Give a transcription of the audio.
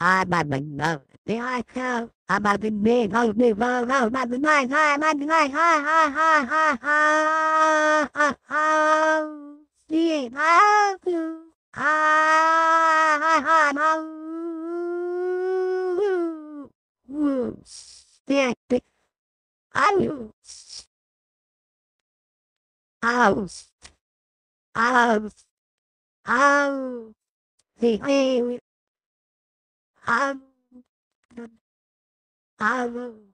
I by the no. The I cow. I by the big ho big ho ho by the night hi by the night hi hi hi hi hi hi hi see how to hi hi hi how stick house house house house the house house